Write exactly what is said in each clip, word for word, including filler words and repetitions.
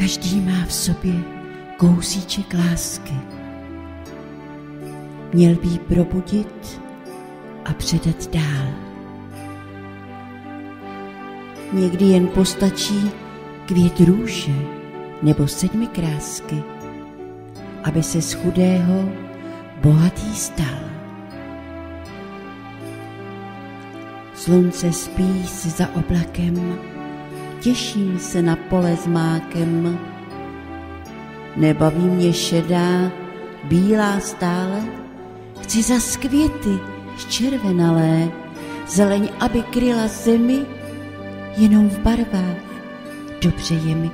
Každý má v sobě kousíček lásky. Měl by ji probudit a předat dál. Někdy jen postačí květ růže nebo sedmi krásky, aby se z chudého bohatý stal. Slunce spí si za oblakem, těším se na pole s mákem. Nebaví mě šedá, bílá stále, chci zas květy zčervenalé, zeleň, aby kryla zemi, jenom v barvách dobře je mi.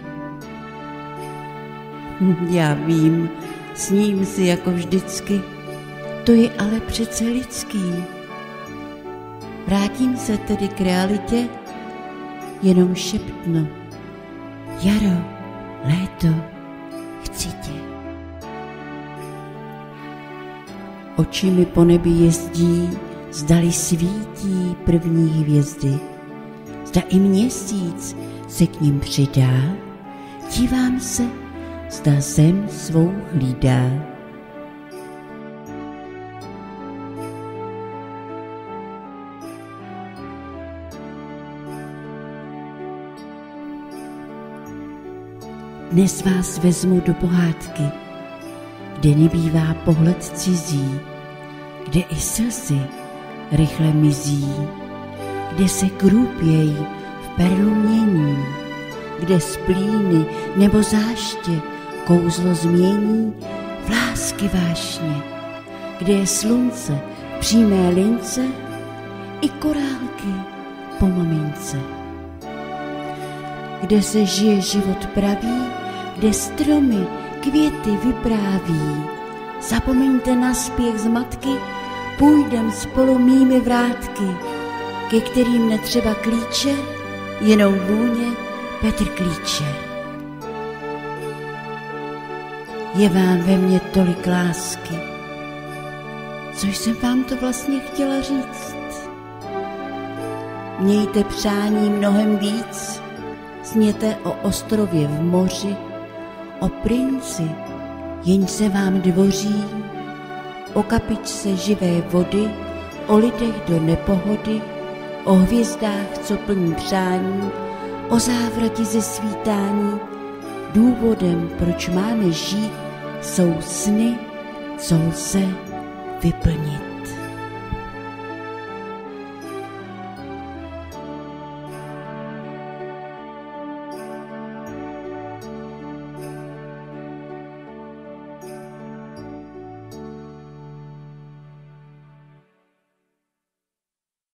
Já vím, sním si jako vždycky, to je ale přece lidský. Vrátím se tedy k realitě, jenom šeptnu. Jaro, léto, chci tě. Oči mi po nebi jezdí, zdali svítí první hvězdy. Zda i měsíc se k nim přidá, dívám se, zda zem svou hlídá. Dnes vás vezmu do pohádky, kde nebývá pohled cizí, kde i slzy rychle mizí, kde se krůpěj v perlu mění, kde splíny nebo záště kouzlo změní v lásky vášně, kde je slunce v přímé lince i korálky po mamince. Kde se žije život pravý, kde stromy květy vypráví. Zapomeňte na spěch z matky, půjdem spolu mými vrátky, ke kterým netřeba klíče, jenom vůně Petr klíče. Je vám ve mně tolik lásky, což jsem vám to vlastně chtěla říct. Mějte přání mnohem víc, sněte o ostrově v moři, o princi, jenž se vám dvoří, o kapičce živé vody, o lidech do nepohody, o hvězdách, co plní přání, o závrati ze svítání. Důvodem, proč máme žít, jsou sny, co lze vyplnit.